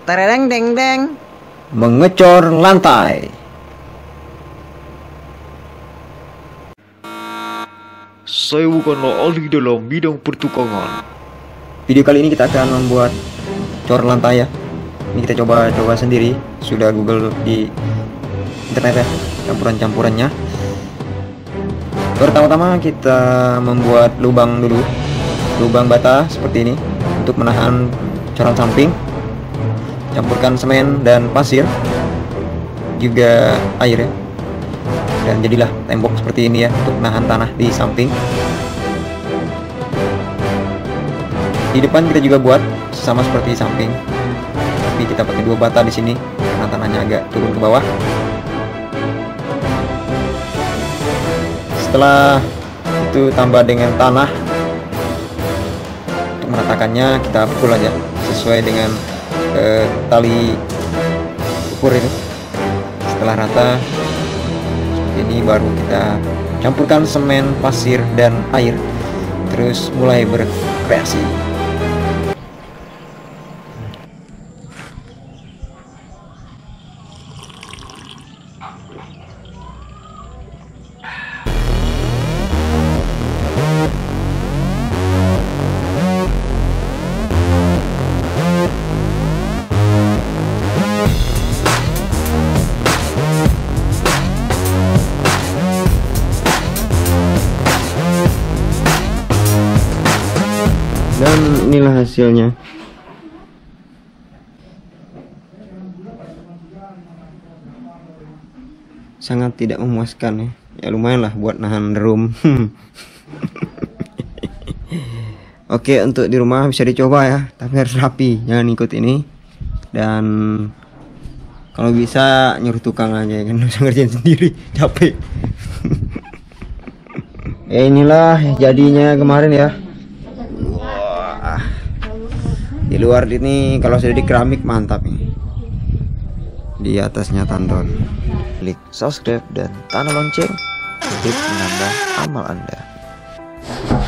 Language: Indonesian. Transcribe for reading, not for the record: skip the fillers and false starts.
tereng deng deng. Mengecor lantai. Saya bukanlah ahli dalam bidang pertukangan. Video kali ini kita akan membuat cor lantai ya. Ini kita coba sendiri. Sudah Google di internet ya, campurannya. Pertama-tama kita membuat lubang dulu, lubang bata seperti ini untuk menahan coran samping. Campurkan semen dan pasir, juga air ya, dan jadilah tembok seperti ini ya untuk menahan tanah di samping. Di depan kita juga buat sama seperti samping, tapi kita pakai 2 bata di sini karena tanahnya agak turun ke bawah. Setelah itu tambah dengan tanah untuk meratakannya, kita pukul aja sesuai dengan tali ukur itu. Setelah rata seperti ini, baru kita campurkan semen, pasir, dan air, terus mulai berkreasi. Dan inilah hasilnya. Sangat tidak memuaskan ya. Ya lumayan lah buat nahan drum. Oke, untuk di rumah bisa dicoba ya, tapi harus rapi, jangan ikut ini. Dan kalau bisa nyuruh tukang aja kan, usah ngerjain sendiri, capek. Ya inilah jadinya kemarin ya. Di luar ini kalau sudah di keramik mantap nih. Di atasnya tandon. Klik subscribe dan tanda lonceng untuk menambah amal Anda.